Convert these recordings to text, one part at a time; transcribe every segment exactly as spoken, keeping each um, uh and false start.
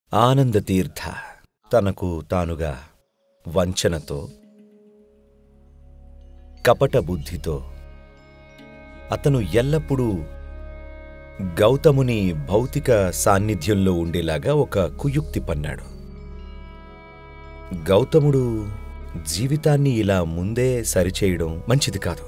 ఆనందతీర్థ తనకు తానుగా వంచనతో కపట బుద్ధితో అతను ఎల్లప్పుడూ గౌతముని భౌతిక సాన్నిధ్యంలో ఉండేలాగా ఒక కుయుక్తి పన్నాడు. గౌతముడు జీవితాన్ని ఇలా ముందే సరిచేయడం మంచిది కాదు.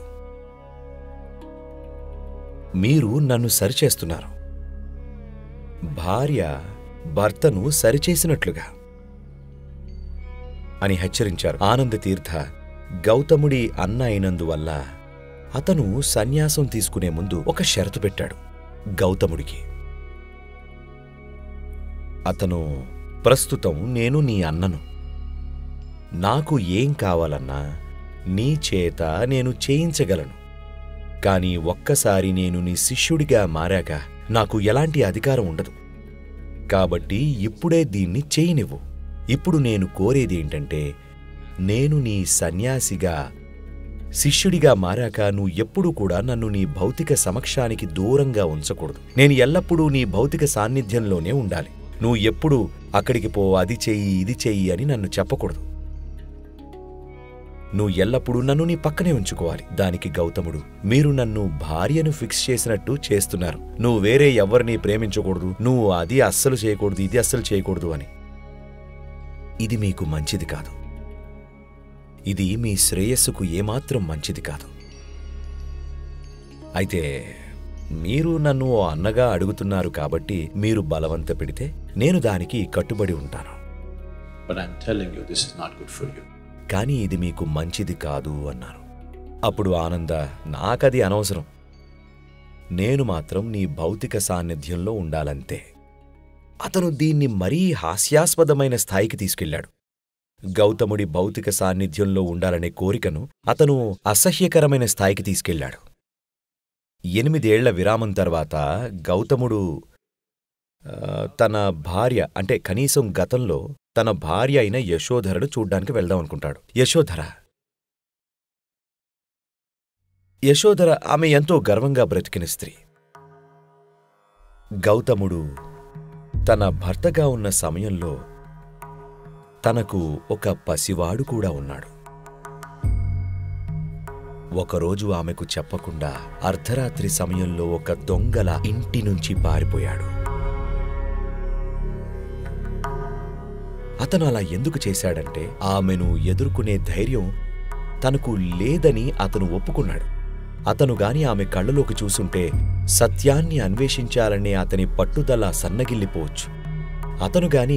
మీరు నన్ను సరిచేస్తున్నారు. భార్య భర్తను సరిచేసినట్లుగా అని హెచ్చరించారు. ఆనందతీర్థ గౌతముడి అన్న అయినందువల్ల అతను సన్యాసం తీసుకునే ముందు ఒక షరతు పెట్టాడు గౌతముడికి. అతను, ప్రస్తుతం నేను నీ అన్నను, నాకు ఏం కావాలన్నా నీ చేత నేను చేయించగలను. కాని ఒక్కసారి నేను నీ శిష్యుడిగా మారాక నాకు ఎలాంటి అధికారం ఉండదు. కాబట్టి ఇప్పుడే దీన్ని చేయనివ్వు. ఇప్పుడు నేను కోరేదేంటంటే, నేను నీ సన్యాసిగా శిష్యుడిగా మారాక నువ్వు ఎప్పుడూ కూడా నన్ను నీ భౌతిక సమక్షానికి దూరంగా ఉంచకూడదు. నేను ఎల్లప్పుడూ నీ భౌతిక సాన్నిధ్యంలోనే ఉండాలి. నువ్వు ఎప్పుడూ అక్కడికి పో, అది చెయ్యి, ఇది చెయ్యి అని నన్ను చెప్పకూడదు. నువ్వు ఎల్లప్పుడూ నన్ను నీ పక్కనే ఉంచుకోవాలి. దానికి గౌతముడు, మీరు నన్ను భార్యను ఫిక్స్ చేసినట్టు చేస్తున్నారు. నువ్వు వేరే ఎవరిని ప్రేమించకూడదు, నువ్వు అది అస్సలు చేయకూడదు, ఇది అస్సలు చేయకూడదు అని. ఇది మీకు మంచిది కాదు. ఇది మీ శ్రేయస్సుకు ఏమాత్రం మంచిది కాదు. అయితే మీరు నన్ను ఓ అన్నగా అడుగుతున్నారు కాబట్టి మీరు బలవంత పెడితే నేను దానికి కట్టుబడి ఉంటాను. But I'm telling you, this is not good for you. కానీ ఇది మీకు మంచిది కాదు అన్నారు. అప్పుడు ఆనంద, నాకది అనవసరం. నేను మాత్రం నీ భౌతిక సాన్నిధ్యంలో ఉండాలంతే. అతను దీన్ని మరీ హాస్యాస్పదమైన స్థాయికి తీసుకెళ్లాడు. గౌతముడి భౌతిక సాన్నిధ్యంలో ఉండాలనే కోరికను అతను అసహ్యకరమైన స్థాయికి తీసుకెళ్లాడు. ఎనిమిదేళ్ల విరామం తర్వాత గౌతముడు తన భార్య, అంటే కనీసం గతంలో తన భార్య అయిన యశోధరను చూడ్డానికి వెళ్దామనుకుంటాడు. యశోధర యశోధర ఆమె ఎంతో గర్వంగా బ్రతికిన స్త్రీ. గౌతముడు తన భర్తగా ఉన్న సమయంలో తనకు ఒక పసివాడు కూడా ఉన్నాడు. ఒకరోజు ఆమెకు చెప్పకుండా అర్ధరాత్రి సమయంలో ఒక దొంగల ఇంటి నుంచి పారిపోయాడు. అతను అలా ఎందుకు చేశాడంటే, ఆమెను ఎదుర్కొనే ధైర్యం తనకు లేదని అతను ఒప్పుకున్నాడు. అతను గాని ఆమె కళ్ళలోకి చూసుంటే సత్యాన్ని అన్వేషించాలనే అతని పట్టుదల సన్నగిల్లిపోవచ్చు. అతను గాని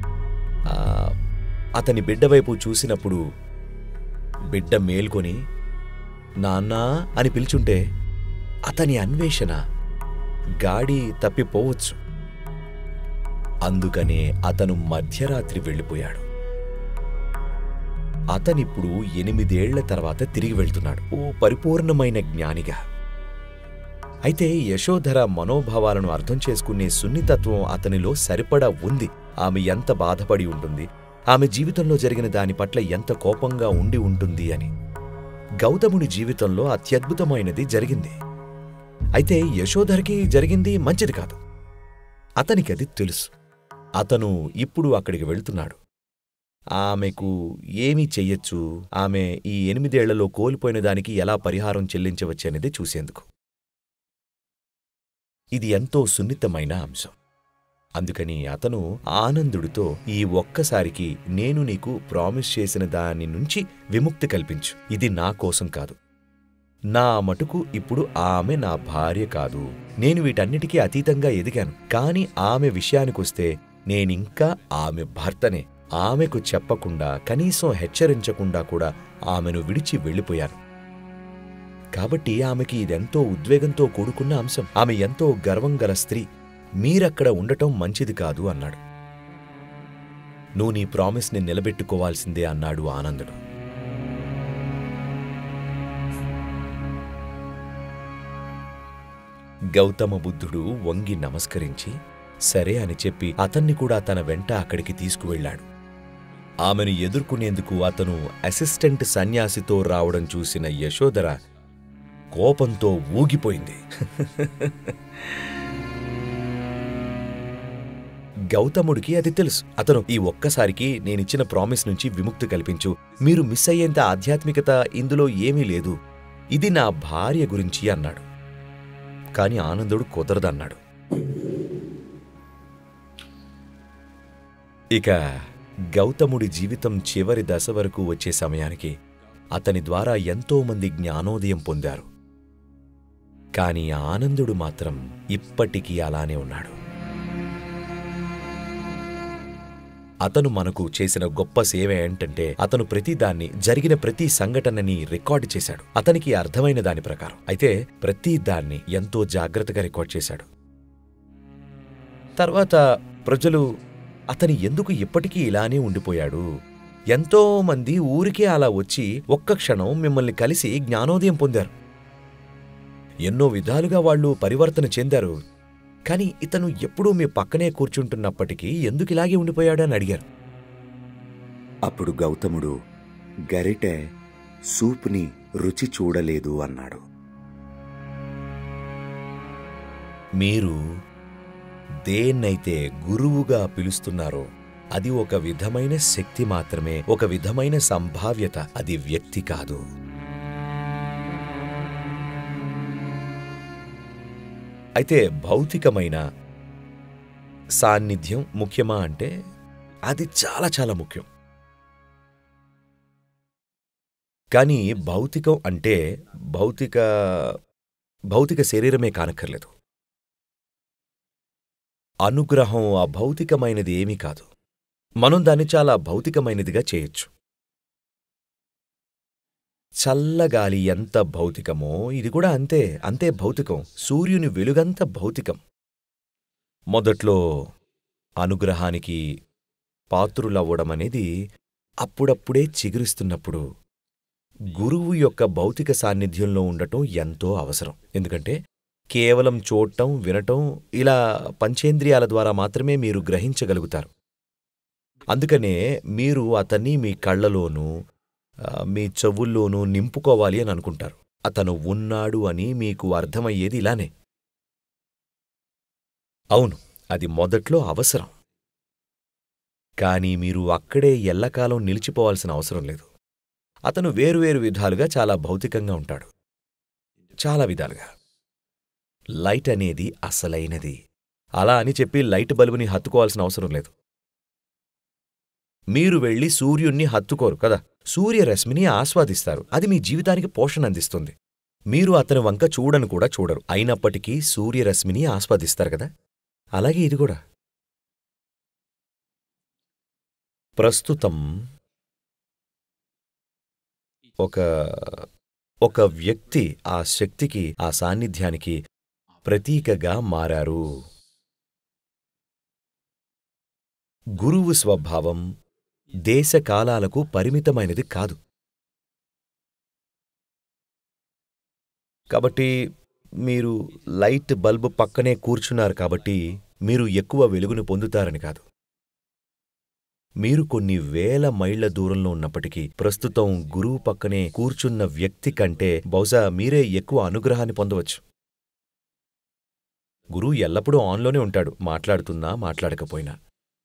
అతని బిడ్డవైపు చూసినప్పుడు బిడ్డ మేల్కొని నాన్నా అని పిలుచుంటే అతని అన్వేషణ గాడి తప్పిపోవచ్చు. అందుకనే అతను మధ్యరాత్రి వెళ్ళిపోయాడు. అతనిప్పుడు ఎనిమిదేళ్ల తర్వాత తిరిగి వెళ్తున్నాడు, ఓ పరిపూర్ణమైన జ్ఞానిగా. అయితే యశోధర మనోభావాలను అర్థం చేసుకునే సున్నితత్వం అతనిలో సరిపడా ఉంది. ఆమె ఎంత బాధపడి ఉంటుంది, ఆమె జీవితంలో జరిగిన దాని పట్ల ఎంత కోపంగా ఉండి ఉంటుంది అని. గౌతముని జీవితంలో అత్యద్భుతమైనది జరిగింది. అయితే యశోధరకి జరిగింది మంచిది కాదు. అతనికది తెలుసు. అతను ఇప్పుడు అక్కడికి వెళ్తున్నాడు. ఆమెకు ఏమీ చెయ్యొచ్చు, ఆమె ఈ ఎనిమిదేళ్లలో కోల్పోయిన దానికి ఎలా పరిహారం చెల్లించవచ్చనేది చూసేందుకు. ఇది ఎంతో సున్నితమైన అంశం. అందుకని అతను ఆనందుడితో, ఈ ఒక్కసారికి నేను నీకు ప్రామిస్ చేసిన దాని నుంచి విముక్తి కల్పించు. ఇది నా కోసం కాదు. నా మటుకు ఇప్పుడు ఆమె నా భార్య కాదు. నేను వీటన్నిటికీ అతీతంగా ఎదిగాను. కాని ఆమె విషయానికొస్తే నేనింకా ఆమె భర్తనే. ఆమెకు చెప్పకుండా, కనీసం హెచ్చరించకుండా కూడా ఆమెను విడిచి వెళ్ళిపోయాను. కాబట్టి ఆమెకి ఇదెంతో ఉద్వేగంతో కూడుకున్న అంశం. ఆమె ఎంతో గర్వం గల స్త్రీ. మీరక్కడ ఉండటం మంచిది కాదు అన్నాడు. నువ్వు నీ ప్రామిస్ని నిలబెట్టుకోవాల్సిందే అన్నాడు ఆనందుడు. గౌతమ బుద్ధుడు వంగి నమస్కరించి సరే అని చెప్పి అతన్ని కూడా తన వెంట అక్కడికి తీసుకువెళ్లాడు. ఆమెను ఎదుర్కొనేందుకు అతను అసిస్టెంట్ సన్యాసితో రావడం చూసిన యశోధర కోపంతో ఊగిపోయింది. గౌతముడికి అది తెలుసు. అతను ఈ ఒక్కసారికి నేనిచ్చిన ప్రామిస్ నుంచి విముక్తి కల్పించు, మీరు మిస్ అయ్యేంత ఆధ్యాత్మికత ఇందులో ఏమీ లేదు, ఇది నా భార్య గురించి అన్నాడు. కాని ఆనందుడు కుదరదన్నాడు. ఇక గౌతముడి జీవితం చివరి దశ వరకు వచ్చే సమయానికి అతని ద్వారా ఎంతోమంది జ్ఞానోదయం పొందారు. కాని ఆనందుడు మాత్రం ఇప్పటికీ అలానే ఉన్నాడు. అతను మనకు చేసిన గొప్ప సేవ ఏంటంటే అతను ప్రతిదాన్ని, జరిగిన ప్రతి సంఘటనని రికార్డు చేశాడు అతనికి అర్థమైన దాని ప్రకారం. అయితే ప్రతి దాన్ని ఎంతో జాగ్రత్తగా రికార్డ్ చేశాడు. తర్వాత ప్రజలు అతని ఎందుకు ఇప్పటికీ ఇలానే ఉండిపోయాడు, ఎంతో మంది ఊరికే అలా వచ్చి ఒక్క క్షణం మిమ్మల్ని కలిసి జ్ఞానోదయం పొందారు, ఎన్నో విధాలుగా వాళ్ళు పరివర్తన చెందారు, కాని ఇతను ఎప్పుడూ మీ పక్కనే కూర్చుంటున్నప్పటికీ ఎందుకిలాగే ఉండిపోయాడని అడిగారు. అప్పుడు గౌతముడు గరిటె సూప్ని రుచి చూడలేదు అన్నాడు. మీరు దేన్నైతే గురువుగా పిలుస్తున్నారో అది ఒక విధమైన శక్తి మాత్రమే, ఒక విధమైన సంభావ్యత, అది వ్యక్తి కాదు. అయితే భౌతికమైన సాన్నిధ్యం ముఖ్యమా అంటే అది చాలా చాలా ముఖ్యం. కానీ భౌతికం అంటే భౌతిక భౌతిక శరీరమే కానక్కర్లేదు. అనుగ్రహం అభౌతికమైనది ఏమీ కాదు. మనం దాన్ని చాలా భౌతికమైనదిగా చేయొచ్చు. చల్లగాలి ఎంత భౌతికమో ఇది కూడా అంతే అంతే భౌతికం. సూర్యుని వెలుగంత భౌతికం. మొదట్లో అనుగ్రహానికి పాత్రులవ్వడమనేది అప్పుడప్పుడే చిగురిస్తున్నప్పుడు గురువు యొక్క భౌతిక సాన్నిధ్యంలో ఉండటం ఎంతో అవసరం. ఎందుకంటే కేవలం చూడటం, వినటం, ఇలా పంచేంద్రియాల ద్వారా మాత్రమే మీరు గ్రహించగలుగుతారు. అందుకనే మీరు అతన్ని మీ కళ్ళలోనూ మీ చెవుల్లోనూ నింపుకోవాలి అని అనుకుంటారు. అతను ఉన్నాడు అని మీకు అర్థమయ్యేది ఇలానే. అవును, అది మొదట్లో అవసరం. కానీ మీరు అక్కడే ఎల్లకాలం నిలిచిపోవాల్సిన అవసరం లేదు. అతను వేరువేరు విధాలుగా చాలా భౌతికంగా ఉంటాడు, చాలా విధాలుగా. లైట్ అనేది అసలైనది. అలా అని చెప్పి లైట్ బల్బుని హత్తుకోవాల్సిన అవసరం లేదు. మీరు వెళ్ళి సూర్యుణ్ణి హత్తుకోరు కదా, సూర్యరశ్మిని ఆస్వాదిస్తారు. అది మీ జీవితానికి పోషణ అందిస్తుంది. మీరు అతని వంక చూడను కూడా చూడరు, అయినప్పటికీ సూర్యరశ్మిని ఆస్వాదిస్తారు కదా. అలాగే ఇది కూడా. ప్రస్తుతం ఒక ఒక వ్యక్తి ఆ శక్తికి, ఆ సాన్నిధ్యానికి ప్రతీకగా మారారు. గురువు స్వభావం దేశకాలాలకు పరిమితమైనది కాదు. కాబట్టి మీరు లైట్ బల్బు పక్కనే కూర్చున్నారు కాబట్టి మీరు ఎక్కువ వెలుగును పొందుతారని కాదు. మీరు కొన్ని వేల మైళ్ల దూరంలో ఉన్నప్పటికీ ప్రస్తుతం గురువు పక్కనే కూర్చున్న వ్యక్తి కంటే బహుశా మీరే ఎక్కువ అనుగ్రహాన్ని పొందవచ్చు. గురువు ఎల్లప్పుడూ ఆన్లోనే ఉంటాడు, మాట్లాడుతున్నా మాట్లాడకపోయినా.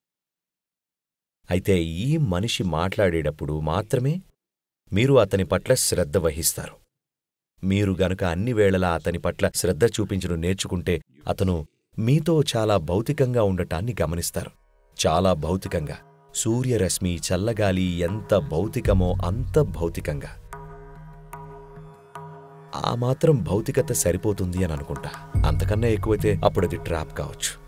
అయితే ఈ మనిషి మాట్లాడేటప్పుడు మాత్రమే మీరు అతని పట్ల శ్రద్ధ వహిస్తారు. మీరు గనుక అన్ని వేళలా అతని పట్ల శ్రద్ధ చూపించడం నేర్చుకుంటే అతను మీతో చాలా భౌతికంగా ఉండటాన్ని గమనిస్తారు. చాలా భౌతికంగా. సూర్యరశ్మి, చల్లగాలి ఎంత భౌతికమో అంత భౌతికంగా. ఆ మాత్రం భౌతికత సరిపోతుంది అని అనుకుంటా. అంతకన్నా ఎక్కువైతే అప్పుడది ట్రాప్ కావచ్చు.